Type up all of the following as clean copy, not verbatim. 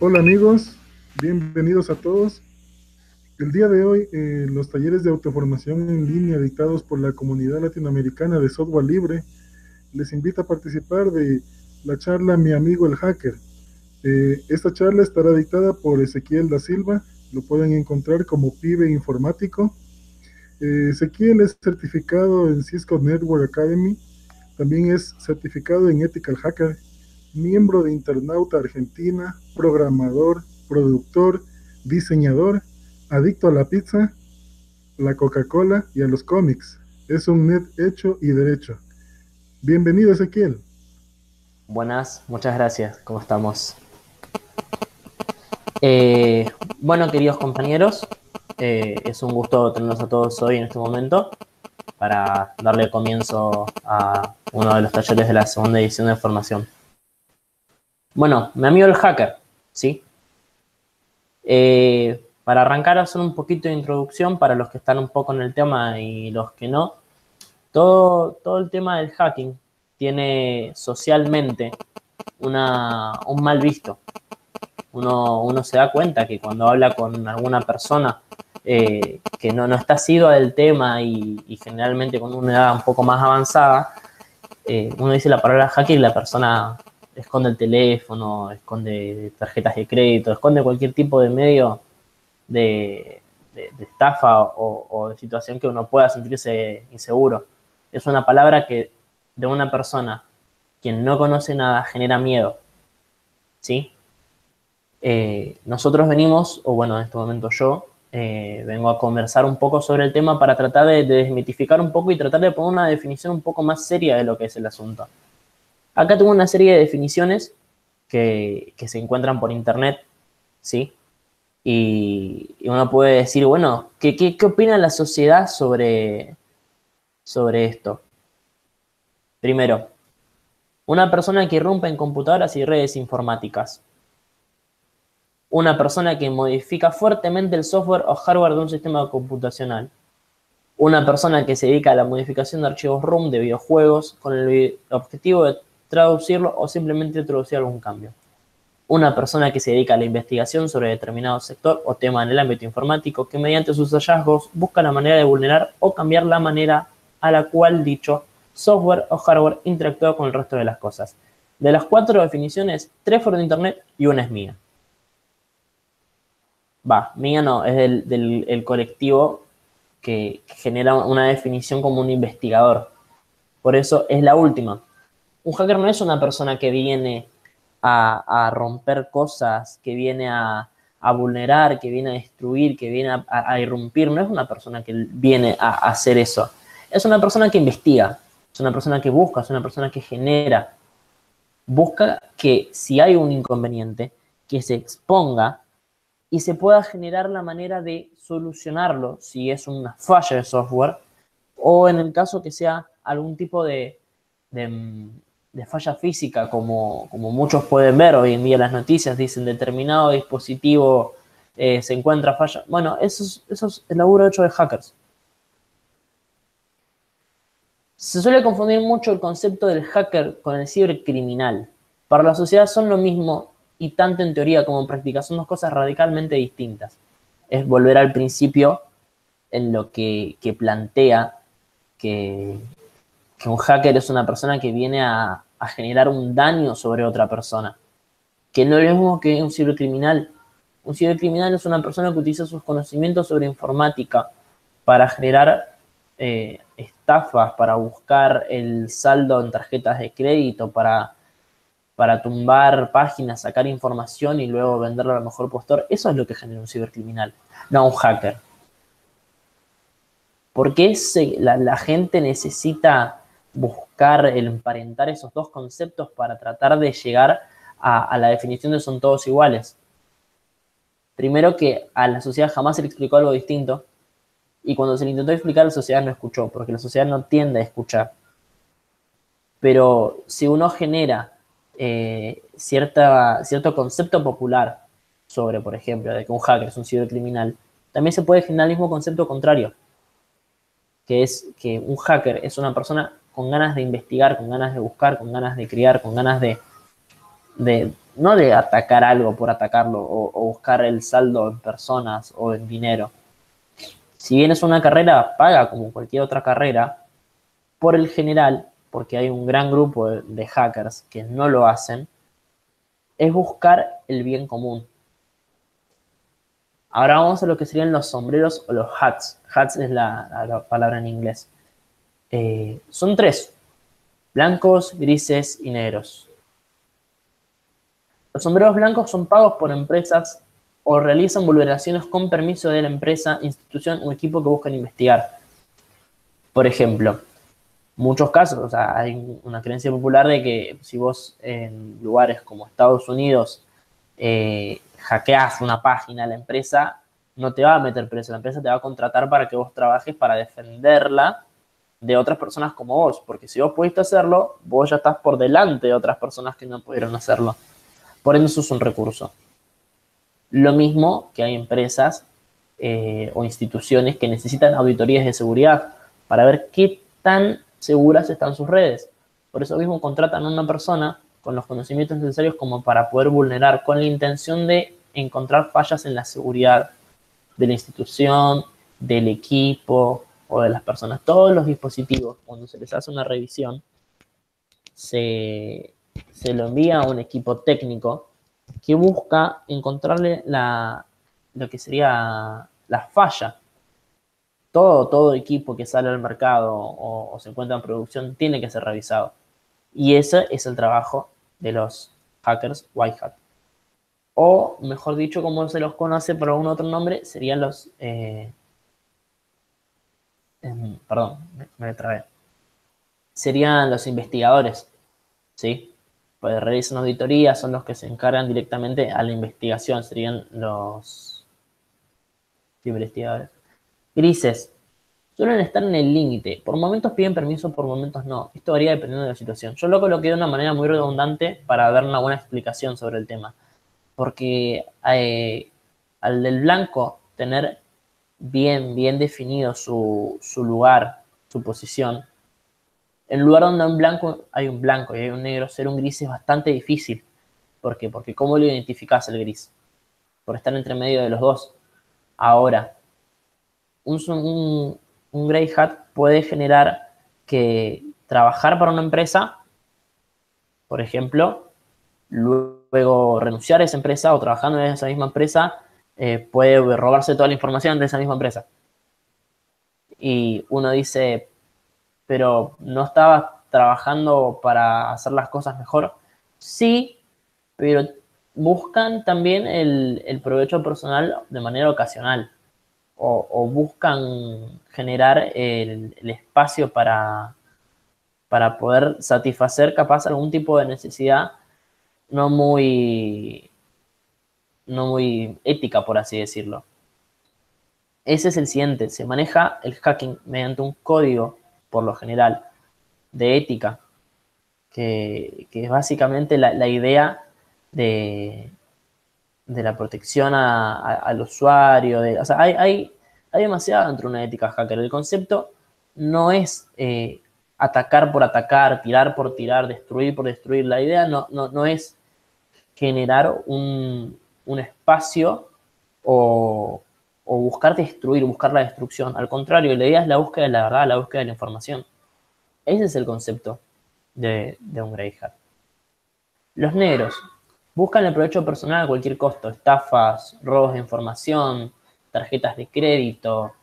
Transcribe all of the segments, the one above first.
Hola amigos, bienvenidos a todos. El día de hoy, los talleres de autoformación en línea dictados por la Comunidad Latinoamericana de Software Libre les invita a participar de la charla Mi amigo el hacker. Esta charla estará dictada por Ezequiel da Silva, lo pueden encontrar como Pibe Informático. Ezequiel es certificado en Cisco Network Academy, también es certificado en Ethical Hacker, miembro de Internauta Argentina, programador, productor, diseñador, adicto a la pizza, la Coca-Cola y a los cómics. Es un net hecho y derecho. Bienvenido, Ezequiel. Buenas, muchas gracias. ¿Cómo estamos? Eh, bueno, queridos compañeros, es un gusto tenerlos a todos hoy en este momento para darle comienzo a uno de los talleres de la segunda edición de formación. Bueno, mi amigo el hacker, ¿sí? Para arrancar a hacer un poquito de introducción para los que están un poco en el tema y los que no, todo el tema del hacking tiene socialmente un mal visto. Uno se da cuenta que cuando habla con alguna persona que no está asidua del tema y generalmente con una edad un poco más avanzada, uno dice la palabra hacker y la persona esconde el teléfono, esconde tarjetas de crédito, esconde cualquier tipo de medio de estafa o de situación que uno pueda sentirse inseguro. Es una palabra que de una persona quien no conoce nada genera miedo, ¿sí? Nosotros venimos, o bueno, en este momento yo, vengo a conversar un poco sobre el tema para tratar de desmitificar un poco y tratar de poner una definición un poco más seria de lo que es el asunto. Acá tengo una serie de definiciones que se encuentran por internet, ¿sí? Y uno puede decir, bueno, ¿qué opina la sociedad sobre esto? Primero, una persona que irrumpe en computadoras y redes informáticas. Una persona que modifica fuertemente el software o hardware de un sistema computacional. Una persona que se dedica a la modificación de archivos ROM de videojuegos con el objetivo de traducirlo o simplemente introducir algún cambio. Una persona que se dedica a la investigación sobre determinado sector o tema en el ámbito informático que mediante sus hallazgos busca la manera de vulnerar o cambiar la manera a la cual dicho software o hardware interactúa con el resto de las cosas. De las 4 definiciones, 3 fueron de internet y una es mía. Mía no, es del colectivo que genera una definición como un investigador. Por eso es la última. Un hacker no es una persona que viene a romper cosas, que viene a vulnerar, que viene a destruir, que viene a irrumpir. No es una persona que viene a hacer eso. Es una persona que investiga, es una persona que busca, es una persona que genera. Busca que si hay un inconveniente, que se exponga y se pueda generar la manera de solucionarlo si es una falla de software o en el caso que sea algún tipo de, de falla física, como muchos pueden ver hoy en día las noticias, dicen determinado dispositivo se encuentra falla. Bueno, eso es el laburo hecho de hackers. Se suele confundir mucho el concepto del hacker con el cibercriminal. Para la sociedad son lo mismo y tanto en teoría como en práctica son dos cosas radicalmente distintas. Es volver al principio en lo que plantea que un hacker es una persona que viene a generar un daño sobre otra persona. Que no es lo mismo que un cibercriminal. Un cibercriminal es una persona que utiliza sus conocimientos sobre informática para generar estafas, para buscar el saldo en tarjetas de crédito, para tumbar páginas, sacar información y luego venderla al mejor postor. Eso es lo que genera un cibercriminal, no un hacker. ¿Por qué la gente necesita buscar el emparentar esos dos conceptos para tratar de llegar a la definición de son todos iguales? Primero que a la sociedad jamás se le explicó algo distinto y cuando se le intentó explicar la sociedad no escuchó, porque la sociedad no tiende a escuchar. Pero si uno genera cierto concepto popular sobre, por ejemplo, de que un hacker es un cibercriminal, también se puede generar el mismo concepto contrario, que es que un hacker es una persona con ganas de investigar, con ganas de buscar, con ganas de crear, con ganas de no de atacar algo por atacarlo o buscar el saldo en personas o en dinero. Si bien es una carrera paga como cualquier otra carrera, por el general, porque hay un gran grupo de hackers que no lo hacen, es buscar el bien común. Ahora vamos a lo que serían los sombreros o los hats. Hats es la palabra en inglés. Son tres: blancos, grises y negros. Los sombreros blancos son pagos por empresas o realizan vulneraciones con permiso de la empresa, institución o equipo que buscan investigar. Por ejemplo, muchos casos, o sea, hay una creencia popular de que si vos en lugares como Estados Unidos hackeas una página, la empresa no te va a meter preso, la empresa te va a contratar para que vos trabajes para defenderla de otras personas como vos, porque si vos pudiste hacerlo, vos ya estás por delante de otras personas que no pudieron hacerlo. Por ende, eso es un recurso. Lo mismo que hay empresas o instituciones que necesitan auditorías de seguridad para ver qué tan seguras están sus redes. Por eso mismo contratan a una persona con los conocimientos necesarios como para poder vulnerar, con la intención de encontrar fallas en la seguridad de la institución, del equipo o de las personas. Todos los dispositivos, cuando se les hace una revisión, se lo envía a un equipo técnico que busca encontrarle lo que sería la falla. Todo equipo que sale al mercado o se encuentra en producción tiene que ser revisado. Y ese es el trabajo de los hackers white hat. O, mejor dicho, como se los conoce por algún otro nombre, serían los... perdón, me trabé. Serían los investigadores, ¿sí? Pues realizan auditorías, son los que se encargan directamente a la investigación, serían los investigadores. Grises. Suelen estar en el límite. Por momentos piden permiso, por momentos no. Esto varía dependiendo de la situación. Yo lo coloqué de una manera muy redundante para dar una buena explicación sobre el tema. Porque al del blanco tener bien definido su lugar, su posición, en lugar donde hay un blanco y hay un negro, ser un gris es bastante difícil. ¿Por qué? Porque ¿cómo lo identificás el gris? Por estar entre medio de los dos. Ahora, un gray hat puede generar que trabajar para una empresa, por ejemplo, luego renunciar a esa empresa o trabajando en esa misma empresa, puede robarse toda la información de esa misma empresa. Y uno dice, pero ¿no estabas trabajando para hacer las cosas mejor? Sí, pero buscan también el provecho personal de manera ocasional. O buscan generar el espacio para poder satisfacer capaz algún tipo de necesidad no muy ética, por así decirlo. Ese es el siguiente. Se maneja el hacking mediante un código, por lo general, de ética, que es básicamente la idea de la protección al usuario. O sea, hay demasiado dentro de una ética hacker. El concepto no es atacar por atacar, tirar por tirar, destruir por destruir. La idea no es generar un espacio o buscar destruir, buscar la destrucción. Al contrario, la idea es la búsqueda de la verdad, la búsqueda de la información. Ese es el concepto de un grey hat. Los negros buscan el provecho personal a cualquier costo: estafas, robos de información, tarjetas de crédito.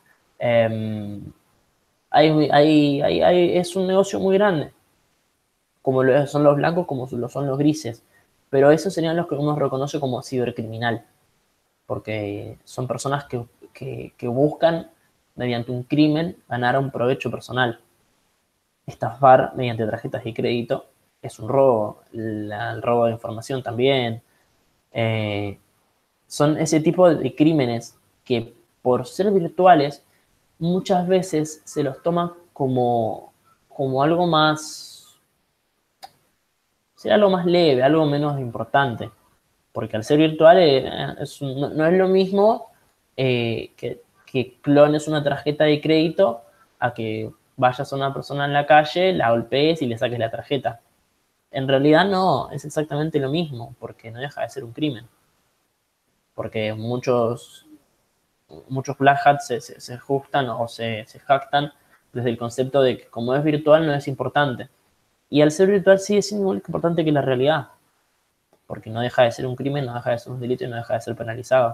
Es un negocio muy grande, como lo son los blancos, como lo son los grises. Pero esos serían los que uno reconoce como cibercriminal, porque son personas que buscan, mediante un crimen, ganar un provecho personal. Estafar mediante tarjetas de crédito es un robo, el robo de información también. Son ese tipo de crímenes que, por ser virtuales, muchas veces se los toma como algo más, sea algo más leve, algo menos importante. Porque al ser virtual no es lo mismo que clones una tarjeta de crédito a que vayas a una persona en la calle, la golpees y le saques la tarjeta. En realidad no, es exactamente lo mismo, porque no deja de ser un crimen. Porque muchos Black Hats se ajustan o se jactan desde el concepto de que como es virtual no es importante. Y al ser virtual sigue siendo igual de importante que la realidad, porque no deja de ser un crimen, no deja de ser un delito y no deja de ser penalizado.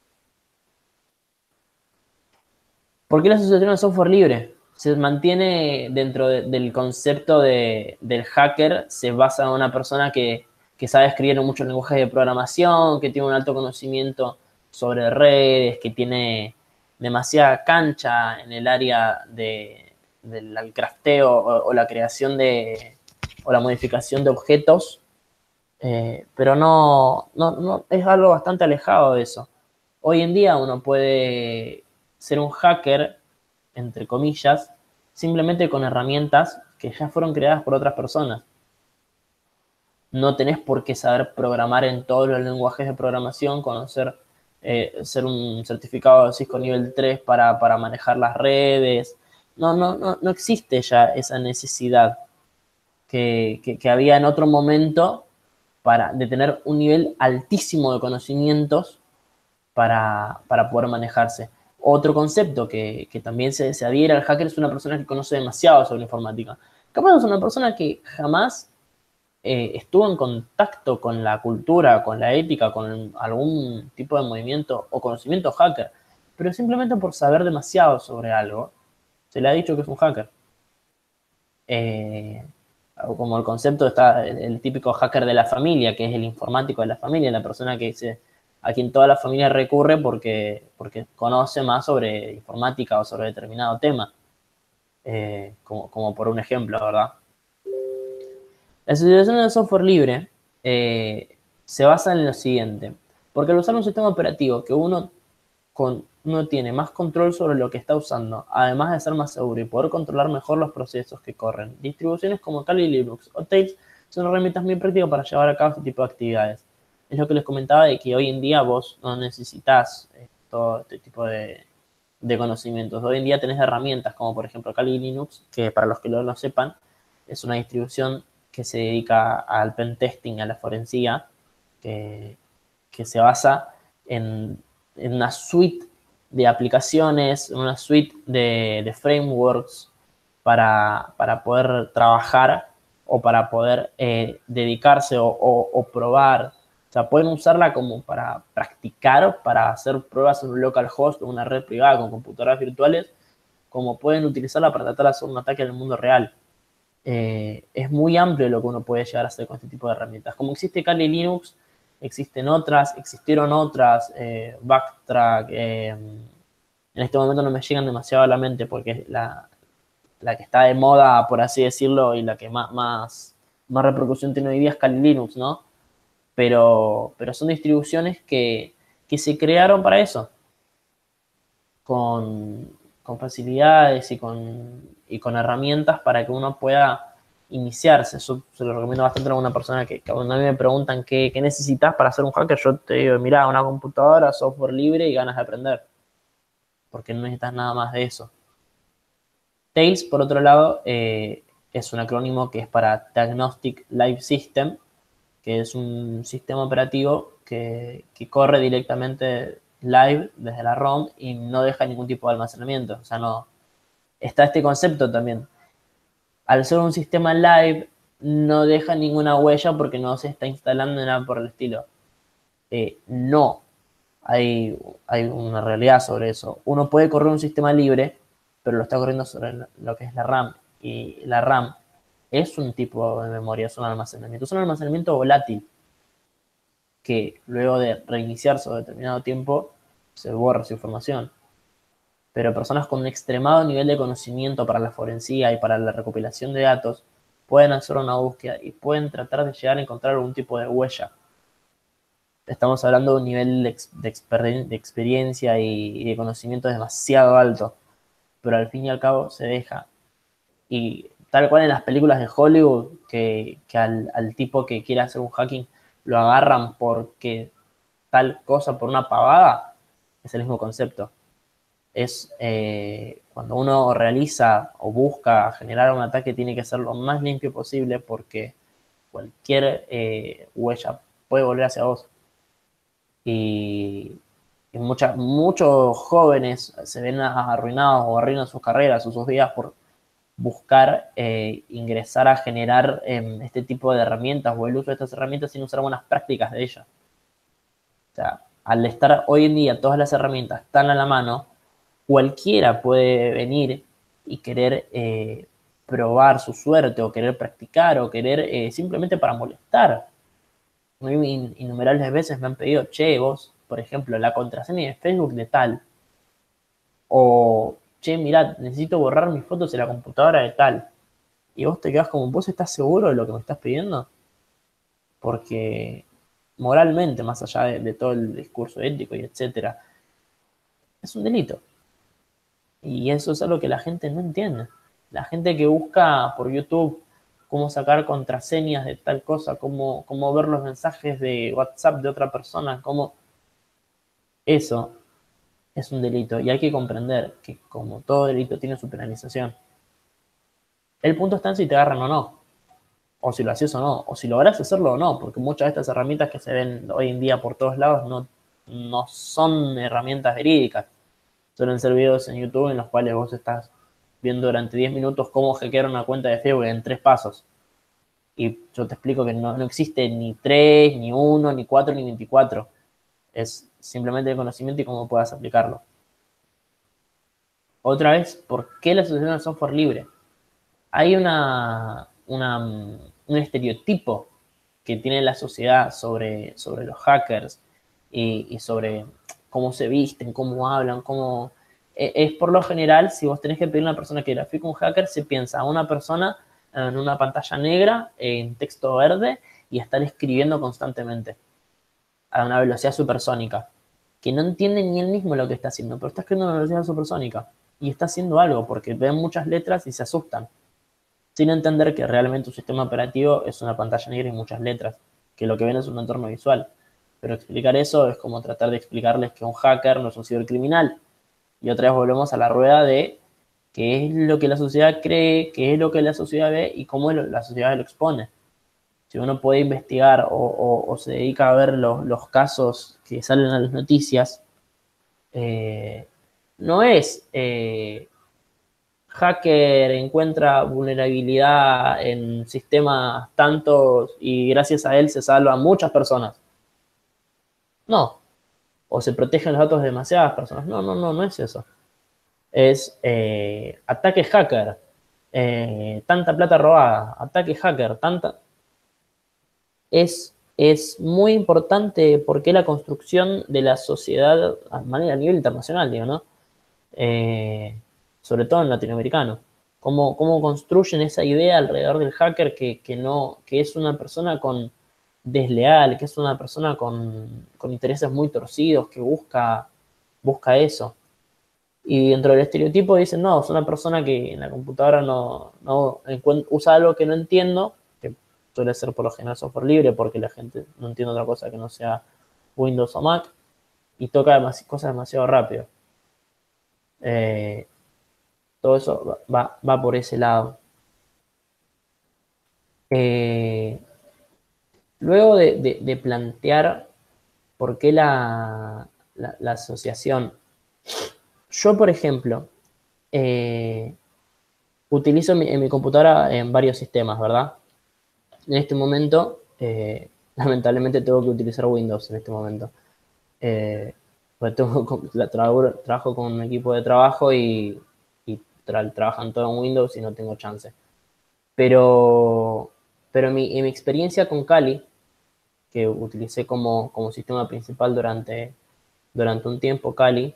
¿Por qué la asociación de software libre? Se mantiene dentro del concepto del hacker, se basa en una persona que sabe escribir en muchos lenguajes de programación, que tiene un alto conocimiento sobre redes, que tiene demasiada cancha en el área del crafteo o la creación o la modificación de objetos, pero no es algo bastante alejado de eso. Hoy en día uno puede ser un hacker, entre comillas, simplemente con herramientas que ya fueron creadas por otras personas. No tenés por qué saber programar en todos los lenguajes de programación, conocer, ser un certificado de Cisco nivel 3 para manejar las redes. No existe ya esa necesidad que había en otro momento de tener un nivel altísimo de conocimientos para poder manejarse. Otro concepto que también se adhiere al hacker es una persona que conoce demasiado sobre informática. Capaz es una persona que jamás estuvo en contacto con la cultura, con la ética, con algún tipo de movimiento o conocimiento hacker, pero simplemente por saber demasiado sobre algo, se le ha dicho que es un hacker. Como el concepto está el típico hacker de la familia, que es el informático de la familia, la persona a quien toda la familia recurre porque conoce más sobre informática o sobre determinado tema, como por un ejemplo, ¿verdad? La utilización del software libre se basa en lo siguiente, porque al usar un sistema operativo que uno tiene más control sobre lo que está usando, además de ser más seguro y poder controlar mejor los procesos que corren. Distribuciones como Kali Linux o Tails son herramientas muy prácticas para llevar a cabo este tipo de actividades. Es lo que les comentaba de que hoy en día vos no necesitas todo este tipo de conocimientos. Hoy en día tenés herramientas como por ejemplo Kali Linux, que para los que no lo sepan, es una distribución que se dedica al pentesting, a la forensía, que se basa en una suite de aplicaciones, una suite de frameworks para poder trabajar o para poder dedicarse o probar. O sea, pueden usarla como para practicar, para hacer pruebas en un localhost o una red privada con computadoras virtuales, como pueden utilizarla para tratar de hacer un ataque en el mundo real. Es muy amplio lo que uno puede llegar a hacer con este tipo de herramientas. Como existe Kali Linux, existieron otras, Backtrack, en este momento no me llegan demasiado a la mente porque es la que está de moda, por así decirlo, y la que más repercusión tiene hoy día es Kali Linux, ¿no? Pero son distribuciones que se crearon para eso, con facilidades y con herramientas para que uno pueda iniciarse. Eso se lo recomiendo bastante a una persona que cuando a mí me preguntan qué necesitas para ser un hacker, yo te digo, mira, una computadora, software libre y ganas de aprender. Porque no necesitas nada más de eso. Tails, por otro lado, es un acrónimo que es para Diagnostic Live System, que es un sistema operativo que corre directamente live desde la ROM y no deja ningún tipo de almacenamiento. O sea, no. Está este concepto también. Al ser un sistema live, no deja ninguna huella porque no se está instalando nada por el estilo. No. Hay una realidad sobre eso. Uno puede correr un sistema libre, pero lo está corriendo sobre lo que es la RAM. Y la RAM es un tipo de memoria, es un almacenamiento. Es un almacenamiento volátil que luego de reiniciarse a determinado tiempo se borra su información. Pero personas con un extremado nivel de conocimiento para la forensía y para la recopilación de datos pueden hacer una búsqueda y pueden tratar de llegar a encontrar algún tipo de huella. Estamos hablando de un nivel de experiencia y de conocimiento demasiado alto, pero al fin y al cabo se deja. Y tal cual en las películas de Hollywood, que al tipo que quiere hacer un hacking lo agarran porque tal cosa, por una pavada, es el mismo concepto. Es cuando uno realiza o busca generar un ataque, tiene que ser lo más limpio posible porque cualquier huella puede volver hacia vos. Y muchos jóvenes se ven arruinados o arruinan sus carreras o sus vidas por buscar ingresar a generar este tipo de herramientas o el uso de estas herramientas sin usar buenas prácticas de ellas. O sea, al estar hoy en día todas las herramientas tan a la mano, cualquiera puede venir y querer probar su suerte o querer practicar o querer simplemente para molestar. Innumerables veces me han pedido, che, vos, por ejemplo, la contraseña de Facebook de tal, o che, mirá, necesito borrar mis fotos de la computadora de tal, y vos te quedás como, ¿vos estás seguro de lo que me estás pidiendo? Porque moralmente, más allá de todo el discurso ético y etcétera, es un delito. Y eso es algo que la gente no entiende. La gente que busca por YouTube cómo sacar contraseñas de tal cosa, cómo ver los mensajes de WhatsApp de otra persona, cómo... Eso es un delito. Y hay que comprender que como todo delito tiene su penalización. El punto está en si te agarran o no. O si lo haces o no. O si lográs hacerlo o no. Porque muchas de estas herramientas que se ven hoy en día por todos lados no son herramientas verídicas. Suelen ser videos en YouTube en los cuales vos estás viendo durante 10 minutos cómo hackear una cuenta de Facebook en 3 pasos. Y yo te explico que no existe ni 3, ni 1, ni 4, ni 24. Es simplemente el conocimiento y cómo puedas aplicarlo. Otra vez, ¿por qué la Asociación del Software Libre? Hay un estereotipo que tiene la sociedad sobre los hackers y sobre cómo se visten, cómo hablan, cómo... Es por lo general, si vos tenés que pedir a una persona que grafique un hacker, se piensa a una persona en una pantalla negra, en texto verde, y estar escribiendo constantemente a una velocidad supersónica, que no entiende ni él mismo lo que está haciendo, pero está escribiendo a una velocidad supersónica y está haciendo algo porque ven muchas letras y se asustan, sin entender que realmente un sistema operativo es una pantalla negra y muchas letras, que lo que ven es un entorno visual. Pero explicar eso es como tratar de explicarles que un hacker no es un cibercriminal. Y otra vez volvemos a la rueda de qué es lo que la sociedad cree, qué es lo que la sociedad ve y cómo la sociedad lo expone. Si uno puede investigar o se dedica a ver los casos que salen a las noticias, no es hacker encuentra vulnerabilidad en sistemas tantos y gracias a él se salvan muchas personas. No. O se protegen los datos de demasiadas personas. No es eso. Es ataque hacker, tanta plata robada, ataque hacker, tanta... Es muy importante porque la construcción de la sociedad a nivel internacional, digo, ¿no? Sobre todo en latinoamericano. Cómo construyen esa idea alrededor del hacker que es una persona desleal, que es una persona con intereses muy torcidos, que busca eso. Y dentro del estereotipo dicen, no, es una persona que en la computadora no usa algo que no entiendo, que suele ser por lo general software libre, porque la gente no entiende otra cosa que no sea Windows o Mac, y toca cosas demasiado rápido. Todo eso va por ese lado. Luego de plantear por qué la asociación, yo por ejemplo, utilizo en mi computadora en varios sistemas, ¿verdad? En este momento, lamentablemente tengo que utilizar Windows en este momento. Pues trabajo con un equipo de trabajo y trabajan todo en Windows y no tengo chance. Pero en mi experiencia con Kali, que utilicé como sistema principal durante un tiempo Kali,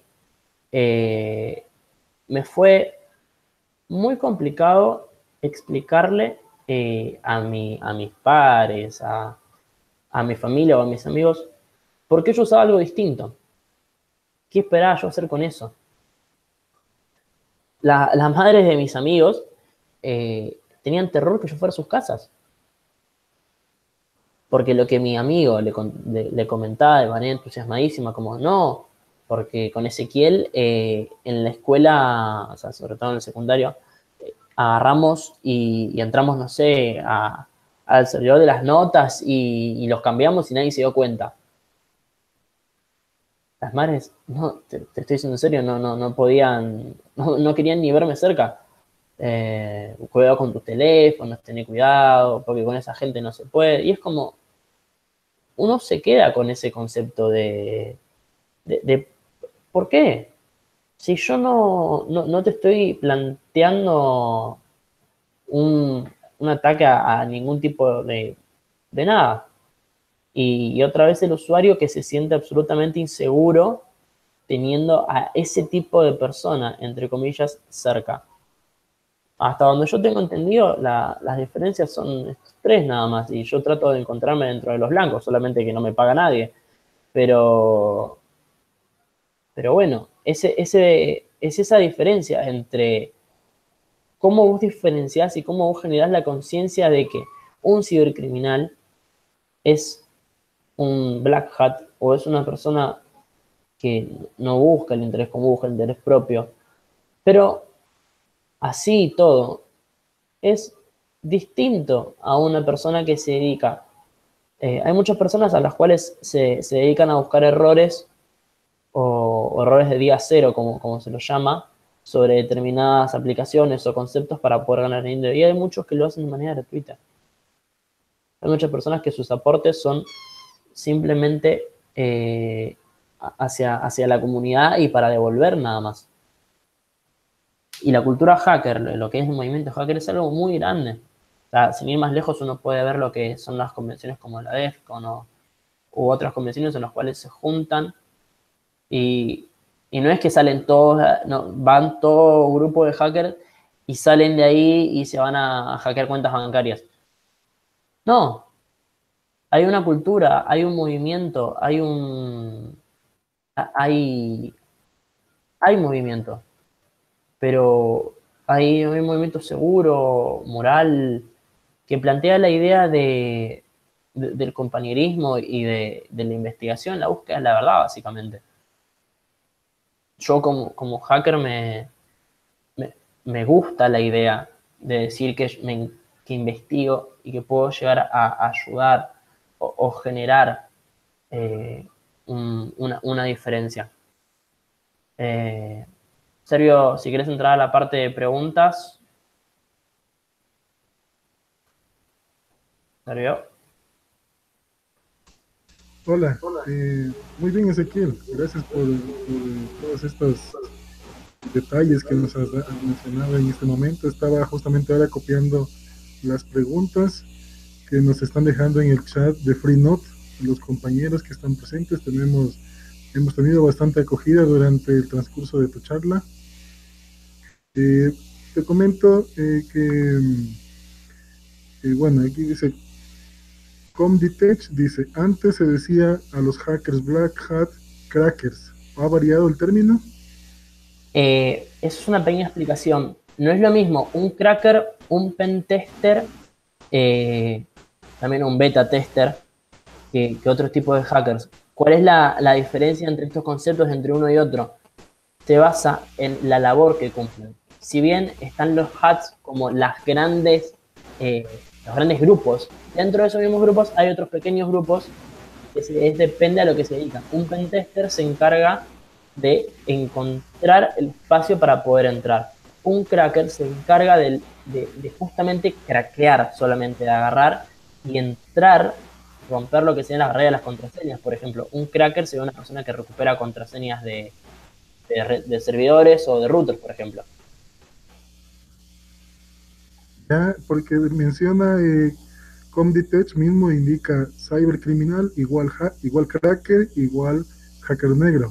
me fue muy complicado explicarle a mis pares, a mi familia o a mis amigos, por qué yo usaba algo distinto. ¿Qué esperaba yo hacer con eso? Las madres de mis amigos tenían terror que yo fuera a sus casas. Porque lo que mi amigo le comentaba de manera entusiasmadísima, como no, porque con Ezequiel en la escuela, o sea, sobre todo en el secundario, agarramos y entramos, no sé, al servidor de las notas y los cambiamos y nadie se dio cuenta. Las madres, no, te estoy diciendo en serio, no podían, no querían ni verme cerca. Cuidado con tus teléfonos, tené cuidado, porque con esa gente no se puede. Y es como, uno se queda con ese concepto de ¿por qué? Si yo no te estoy planteando un ataque a ningún tipo de nada. Y otra vez el usuario que se siente absolutamente inseguro teniendo a ese tipo de persona, entre comillas, cerca. Hasta donde yo tengo entendido, las diferencias son estos tres nada más, y yo trato de encontrarme dentro de los blancos, solamente que no me paga nadie. Pero bueno, es esa diferencia entre cómo vos diferenciás y cómo vos generás la conciencia de que un cibercriminal es un black hat o es una persona que no busca el interés común, busca el interés propio. Pero así y todo, es distinto a una persona que se dedica. Hay muchas personas a las cuales se dedican a buscar errores o errores de día cero, como se los llama, sobre determinadas aplicaciones o conceptos para poder ganar dinero. Y hay muchos que lo hacen de manera gratuita. Hay muchas personas que sus aportes son simplemente hacia la comunidad y para devolver nada más. Y la cultura hacker, lo que es el movimiento hacker, es algo muy grande. O sea, sin ir más lejos, uno puede ver lo que son las convenciones como la DEFCON u otras convenciones en las cuales se juntan y no es que salen todos, no, van todo grupo de hackers y salen de ahí y se van a hackear cuentas bancarias. No, hay una cultura, hay un movimiento, hay movimiento, pero hay un movimiento seguro, moral, que plantea la idea del compañerismo y de la investigación, la búsqueda de la verdad, básicamente. Yo como hacker me gusta la idea de decir que investigo y que puedo llegar a ayudar o generar una diferencia. Sergio, si quieres entrar a la parte de preguntas. Sergio. Hola, muy bien Ezequiel, gracias por todos estos detalles que nos has mencionado en este momento. Estaba justamente ahora copiando las preguntas que nos están dejando en el chat de Freenode los compañeros que están presentes. Hemos tenido bastante acogida durante el transcurso de tu charla. Te comento bueno, aquí dice Comditech, dice, antes se decía a los hackers Black Hat Crackers. ¿Ha variado el término? Es una pequeña explicación. No es lo mismo un cracker, un pentester, también un beta tester, que otros tipos de hackers. ¿Cuál es la diferencia entre estos conceptos, entre uno y otro? Se basa en la labor que cumplen. Si bien están los hats como los grandes grupos, dentro de esos mismos grupos hay otros pequeños grupos que depende a lo que se dedican. Un pentester se encarga de encontrar el espacio para poder entrar. Un cracker se encarga de justamente craquear, solamente de agarrar y entrar, romper lo que serían las barreras de las contraseñas. Por ejemplo, un cracker sería una persona que recupera contraseñas de servidores o de routers, por ejemplo. Ya, porque menciona Comditech mismo indica cybercriminal igual cracker igual hacker negro.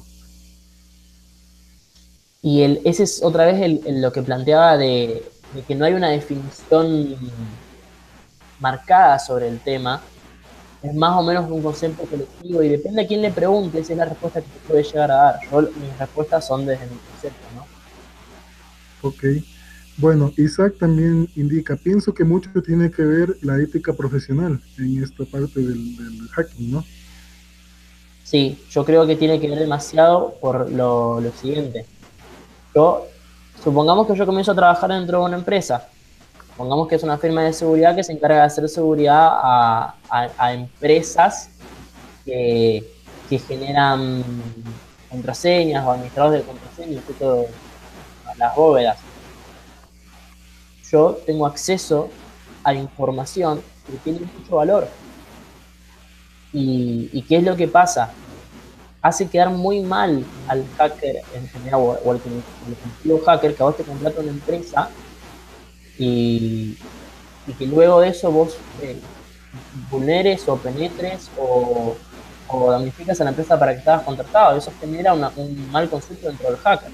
Y ese es otra vez lo que planteaba de que no hay una definición marcada sobre el tema. Es más o menos un concepto colectivo y depende a quién le pregunte, esa es la respuesta que te puede llegar a dar. Mis respuestas son desde mi concepto, ¿no? Ok. Bueno, Isaac también indica, pienso que mucho tiene que ver la ética profesional en esta parte del hacking, ¿no? Sí, yo creo que tiene que ver demasiado por lo siguiente. Supongamos que yo comienzo a trabajar dentro de una empresa. Pongamos que es una firma de seguridad que se encarga de hacer seguridad a empresas que generan contraseñas o administradores de contraseñas, todo, las bóvedas. Yo tengo acceso a información que tiene mucho valor. ¿Y qué es lo que pasa? Hace quedar muy mal al hacker en general o al colectivo hacker que a vos te contrata una empresa y que luego de eso vos vulneres o penetres o damnificas a la empresa para que estabas contratado. Eso genera un mal concepto dentro del hacker.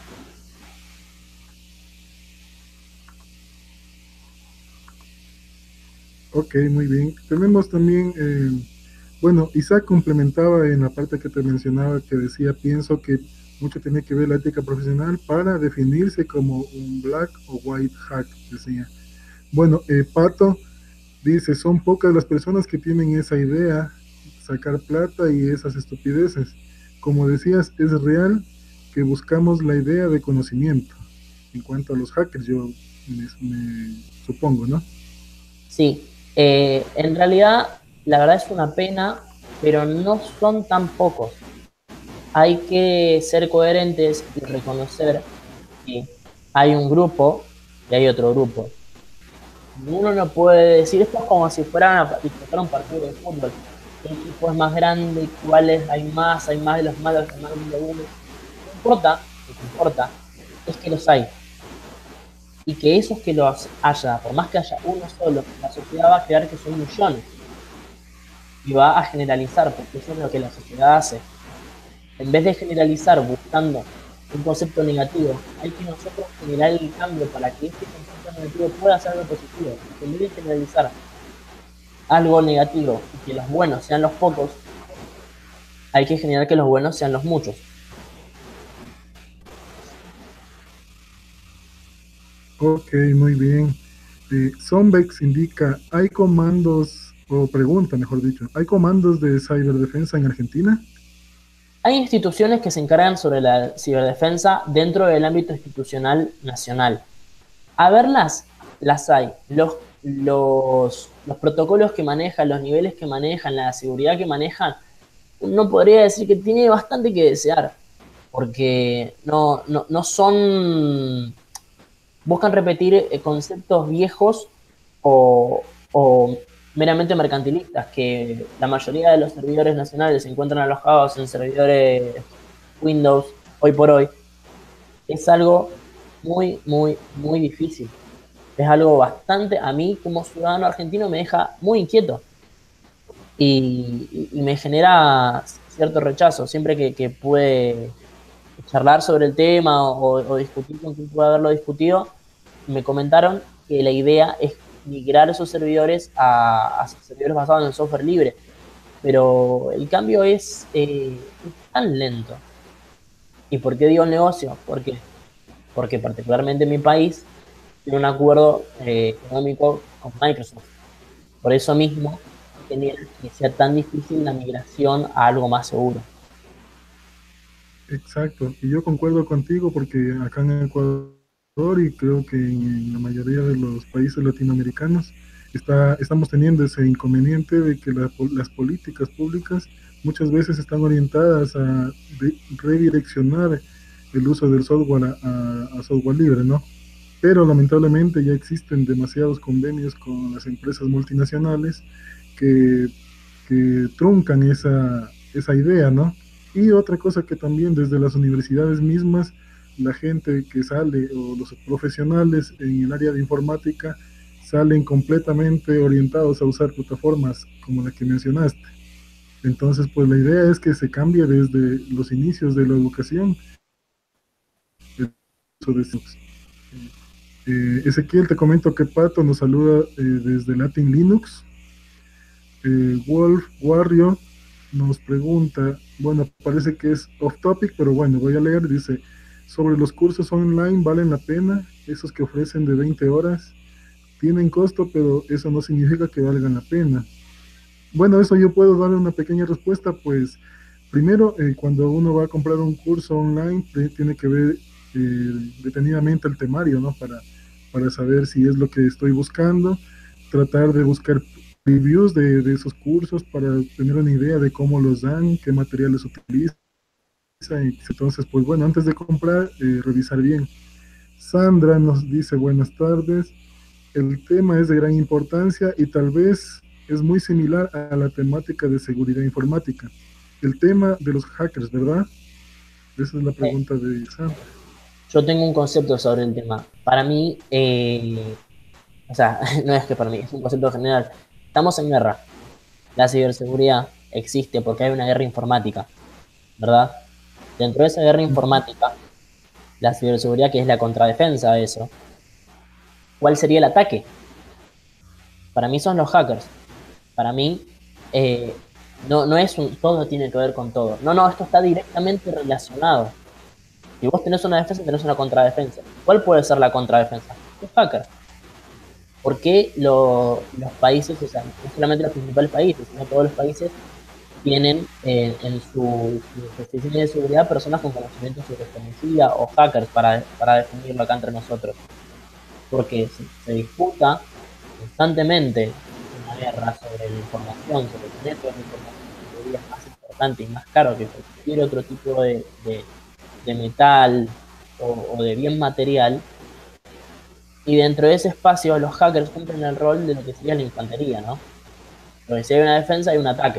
Ok, muy bien. Tenemos también, bueno, Isaac complementaba en la parte que te mencionaba, que decía, pienso que mucho tiene que ver la ética profesional para definirse como un black o white hack, decía. Bueno, Pato dice, son pocas las personas que tienen esa idea, sacar plata y esas estupideces. Como decías, es real que buscamos la idea de conocimiento. En cuanto a los hackers, yo me supongo, ¿no? Sí, en realidad la verdad es una pena, pero no son tan pocos. Hay que ser coherentes y reconocer que hay un grupo y hay otro grupo. Uno no puede decir esto es como si fueran a disputar un partido de fútbol. ¿Qué equipo es más grande? ¿Cuáles hay más de los malos, hay más de uno? No importa, lo que importa es que los hay. Y que esos que los haya, por más que haya uno solo, la sociedad va a creer que son millones y va a generalizar, porque eso es lo que la sociedad hace. En vez de generalizar buscando un concepto negativo, hay que nosotros generar el cambio para que este concepto negativo pueda ser algo positivo. En vez de generalizar algo negativo y que los buenos sean los pocos, hay que generar que los buenos sean los muchos. Ok, muy bien. Zombex indica, ¿hay comandos, o pregunta mejor dicho, ¿hay comandos de ciberdefensa en Argentina? Hay instituciones que se encargan sobre la ciberdefensa dentro del ámbito institucional nacional. A verlas, las hay. Los protocolos que manejan, los niveles que manejan, la seguridad que manejan, uno podría decir que tiene bastante que desear, porque no son, buscan repetir conceptos viejos o meramente mercantilistas, que la mayoría de los servidores nacionales se encuentran alojados en servidores Windows hoy por hoy. Es algo muy difícil. Es algo bastante, a mí como ciudadano argentino me deja muy inquieto y me genera cierto rechazo. Siempre que pude charlar sobre el tema o discutir con quien pueda haberlo discutido, me comentaron que la idea es migrar esos servidores a servidores basados en el software libre, pero el cambio es tan lento. ¿Y por qué digo el negocio? Porque particularmente en mi país tiene un acuerdo económico con Microsoft. Por eso mismo genera que sea tan difícil la migración a algo más seguro. Exacto, y yo concuerdo contigo porque acá en Ecuador y creo que en la mayoría de los países latinoamericanos estamos teniendo ese inconveniente de que las políticas públicas muchas veces están orientadas a redireccionar el uso del software a software libre, ¿no? Pero lamentablemente ya existen demasiados convenios con las empresas multinacionales que, que truncan esa idea, ¿no? Y otra cosa que también desde las universidades mismas, la gente que sale o los profesionales en el área de informática salen completamente orientados a usar plataformas como la que mencionaste. Entonces, pues la idea es que se cambie desde los inicios de la educación. Ezequiel, te comento que Pato nos saluda desde Latin Linux. Wolf Warrior nos pregunta, bueno, parece que es off topic, pero bueno, voy a leer, dice, sobre los cursos online, ¿valen la pena? Esos que ofrecen de 20 horas, tienen costo, pero eso no significa que valgan la pena. Bueno, eso yo puedo darle una pequeña respuesta, pues primero, cuando uno va a comprar un curso online, tiene que ver detenidamente el temario, ¿no? para saber si es lo que estoy buscando, tratar de buscar reviews de esos cursos para tener una idea de cómo los dan, qué materiales utilizan. Entonces, pues bueno, antes de comprar, revisar bien. Sandra nos dice buenas tardes. El tema es de gran importancia y tal vez es muy similar a la temática de seguridad informática. El tema de los hackers, ¿verdad? Esa es la Eh, pregunta de Sandra. yo tengo un concepto sobre el tema. Para mí, o sea, no es que para mí, es un concepto general. Estamos en guerra. La ciberseguridad existe porque hay una guerra informática, ¿verdad? Dentro de esa guerra informática, la ciberseguridad, que es la contradefensa de eso, ¿cuál sería el ataque? Para mí son los hackers. Para mí, eh, no es un todo tiene que ver con todo. No, esto está directamente relacionado. Si vos tenés una defensa, tenés una contradefensa. ¿Cuál puede ser la contradefensa? Los hackers. ¿Por qué los países, o sea, no solamente los principales países, sino todos los países tienen sus oficinas de seguridad personas con conocimientos sobre tecnología o hackers para definirlo acá entre nosotros? Porque se disputa constantemente una guerra sobre la información, sobre tener toda la información que hoy día es más importante y más caro que cualquier otro tipo de metal o de bien material. Y dentro de ese espacio los hackers cumplen el rol de lo que sería la infantería, ¿no? Porque si hay una defensa, hay un ataque.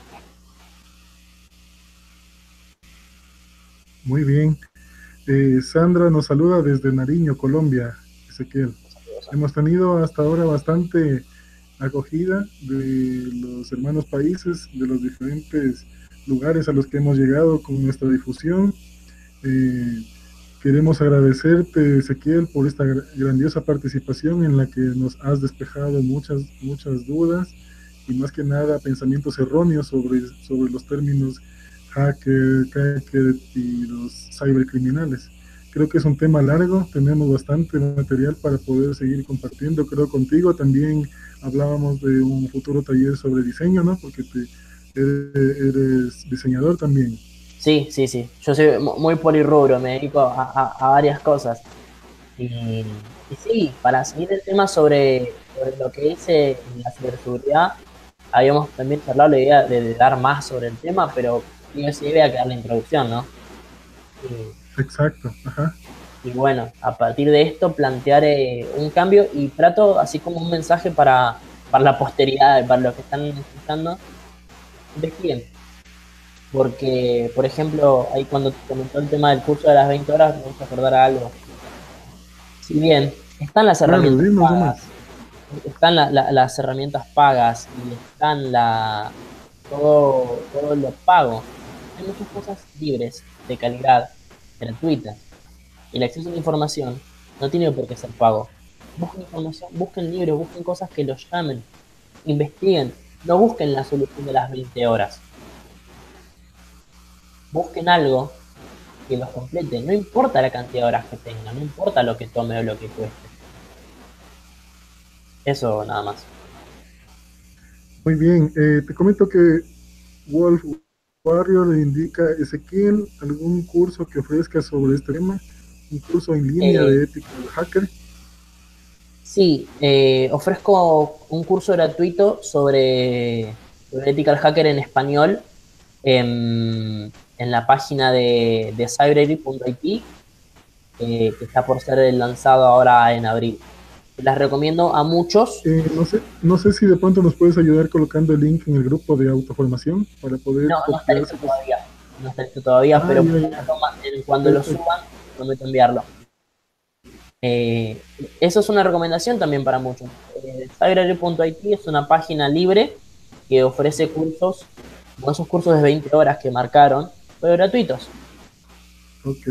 Muy bien. Sandra nos saluda desde Nariño, Colombia, Ezequiel. Hemos tenido hasta ahora bastante acogida de los hermanos países, de los diferentes lugares a los que hemos llegado con nuestra difusión. Eh, Queremos agradecerte, Ezequiel, por esta grandiosa participación en la que nos has despejado muchas dudas y más que nada pensamientos erróneos sobre los términos hacker y los cibercriminales. Creo que es un tema largo, tenemos bastante material para poder seguir compartiendo, creo, contigo. También hablábamos de un futuro taller sobre diseño, ¿no? Porque eres diseñador también. Sí, sí, sí. Yo soy muy polirrubro, me dedico a varias cosas. Y sí, para seguir el tema sobre lo que dice la ciberseguridad, habíamos también charlado la idea de dar más sobre el tema, pero yo sí voy a quedar la introducción, ¿no? Y, Exacto, ajá. y bueno, a partir de esto plantear un cambio y trato así como un mensaje para la posteridad, para los que están escuchando, investiguen. Porque, por ejemplo, ahí cuando te comentó el tema del curso de las 20 horas, me gusta acordar a algo. Si bien están las Claro, herramientas dinos nomás. pagas, están las herramientas pagas y están todo lo pago, hay muchas cosas libres, de calidad, gratuitas. Y el acceso a la información no tiene por qué ser pago. Busquen información, busquen libros, busquen cosas que los llamen, investiguen, no busquen la solución de las 20 horas, busquen algo que los complete, no importa la cantidad de horas que tengan, no importa lo que tome o lo que cueste. Eso nada más. Muy bien, te comento que Wolf Warrior le indica Ezequiel algún curso que ofrezca sobre este tema, un curso en línea Eh, de ética del hacker. sí, ofrezco un curso gratuito sobre Ethical Hacker en español en la página de cybrary.it, que está por ser lanzado ahora en abril. Las recomiendo a muchos. No sé si de pronto nos puedes ayudar colocando el link en el grupo de autoformación para poder No está listo copiárselos. todavía. No está listo todavía, Ah, pero ya, ya. cuando lo Perfecto. suban, prometo enviarlo. Eso es una recomendación también para muchos. Cybrary.it es una página libre que ofrece cursos, como esos cursos de 20 horas que marcaron, pero gratuitos. Ok.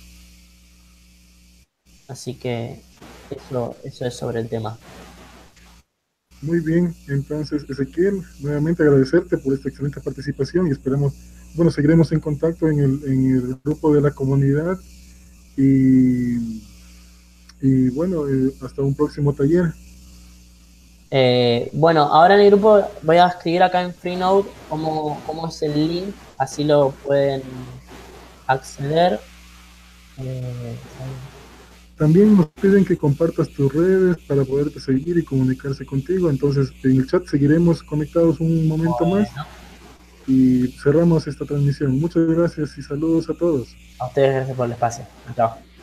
Así que eso es sobre el tema. Muy bien. Entonces, Ezequiel, nuevamente agradecerte por esta excelente participación y esperamos, bueno, seguiremos en contacto en el grupo de la comunidad y, y bueno, hasta un próximo taller. Bueno, ahora en el grupo voy a escribir acá en Freenode cómo es el link, así lo pueden acceder. Eh, También nos piden que compartas tus redes para poderte seguir y comunicarse contigo. Entonces, en el chat seguiremos conectados un momento más Bueno, y cerramos esta transmisión. Muchas gracias y saludos a todos. a ustedes gracias por el espacio. Chao.